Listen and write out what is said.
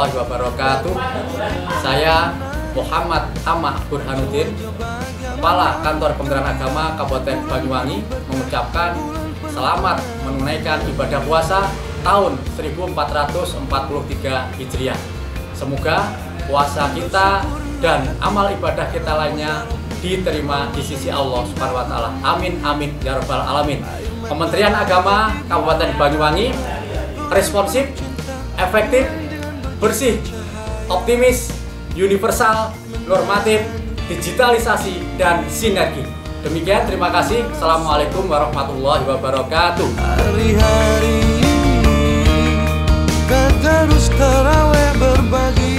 warahmatullahi wabarakatuh. Saya Muhammad Amah Burhanuddin, Kepala Kantor Kementerian Agama Kabupaten Banyuwangi, mengucapkan selamat menunaikan ibadah puasa tahun 1443 Hijriah. Semoga puasa kita dan amal ibadah kita lainnya diterima di sisi Allah Subhanahu wa Ta'ala. Amin amin ya rabbal alamin. Kementerian Agama Kabupaten Banyuwangi responsif, efektif, bersih, optimis, universal, normatif, digitalisasi, dan sinergi. Demikian, terima kasih. Assalamualaikum warahmatullahi wabarakatuh. Hari-hari ini kan terus terawih berbagi